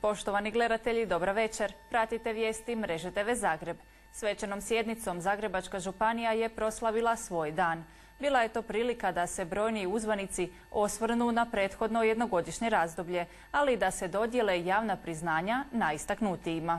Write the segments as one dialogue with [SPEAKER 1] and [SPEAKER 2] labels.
[SPEAKER 1] Poštovani gledatelji, dobra večer. Pratite vijesti Mreže TV Zagreb. Svečanom sjednicom Zagrebačka županija je proslavila svoj dan. Bila je to prilika da se brojni uzvanici osvrnu na prethodno jednogodišnje razdoblje, ali i da se dodijele javna priznanja najistaknutijima.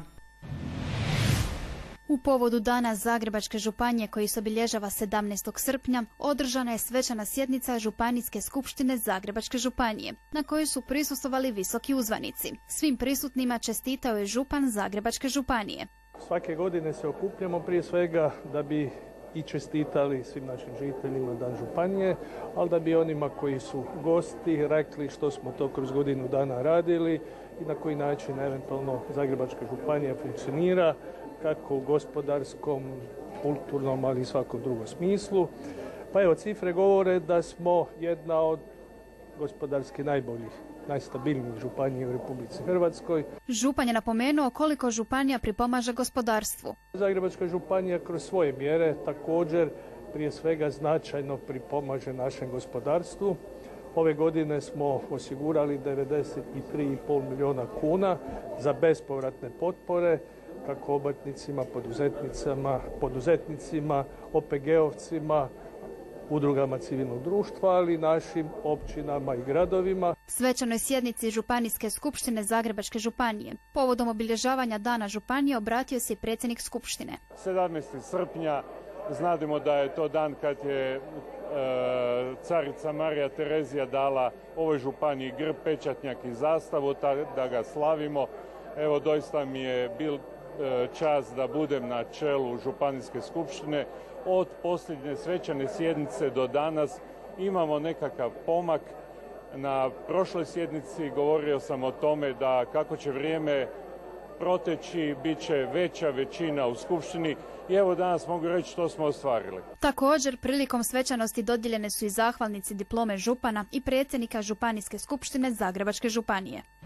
[SPEAKER 2] U povodu Dana Zagrebačke županije koji se obilježava 17. srpnja održana je svečana sjednica Županijske skupštine Zagrebačke županije, na kojoj su prisustvovali visoki uzvanici. Svim prisutnima čestitao je župan Zagrebačke županije.
[SPEAKER 3] Svake godine se okupljamo prije svega da bi i čestitali svim našim žiteljima Dan županije, ali da bi onima koji su gosti rekli što smo to kroz godinu dana radili i na koji način eventualno Zagrebačka županija funkcionira, kako u gospodarskom, kulturnom, ali i svakom drugom smislu. Pa evo, cifre govore da smo jedna od gospodarski najboljih, najstabilnijih županija u Republici Hrvatskoj.
[SPEAKER 2] Župan je napomenuo koliko županija pripomaže gospodarstvu.
[SPEAKER 3] Zagrebačka županija kroz svoje mjere također prije svega značajno pripomaže našem gospodarstvu. Ove godine smo osigurali 93,5 milijuna kuna za bespovratne potpore, kako obrtnicima, poduzetnicima, OPG-ovcima, udrugama civilnog društva, ali i našim općinama i gradovima.
[SPEAKER 2] Svečanoj sjednici Županijske skupštine Zagrebačke županije povodom obilježavanja Dana županije obratio se i predsjednik skupštine.
[SPEAKER 4] 17. srpnja, znademo da je to dan kad je carica Marija Terezija dala ovoj županiji grb, pečatnjak i zastavu, da ga slavimo. Evo, doista mi je bil čast da budem na čelu Županijske skupštine. Od posljednje svečane sjednice do danas imamo nekakav pomak. Na prošloj sjednici govorio sam o tome da kako će vrijeme proteći, bit će veća većina u skupštini i evo danas mogu reći što smo ostvarili.
[SPEAKER 2] Također, prilikom svečanosti dodijeljene su i zahvalnici diplome župana i predsjednika Županijske skupštine Zagrebačke županije.